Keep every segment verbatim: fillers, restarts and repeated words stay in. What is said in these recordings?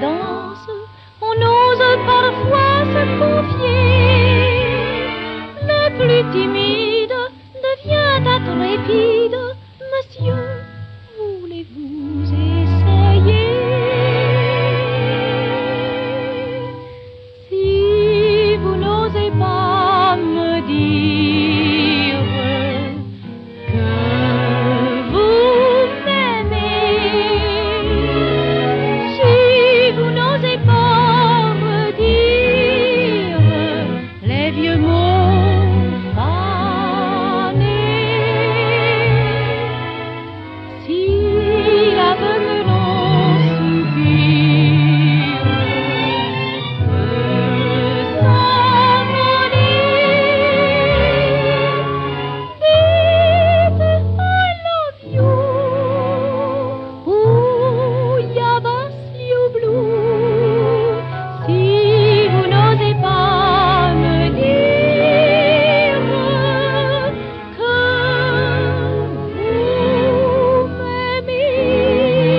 confidence, on ose parfois se confier. Le plus timide devient intrépide. Monsieur, voulez-vous essayer? Si vous n'osez pas me dire que vous m'aimez, si vous n'osez pas me dire les vieux mots fanés, si l'aveuglant soupir peut s'envoler, dites I love you ou Yabas you blue. Si vous n'osez pas me dire que vous m'aimez.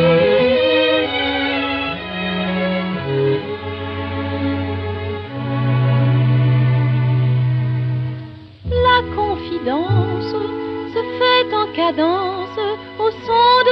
La confidence se fait en cadence au son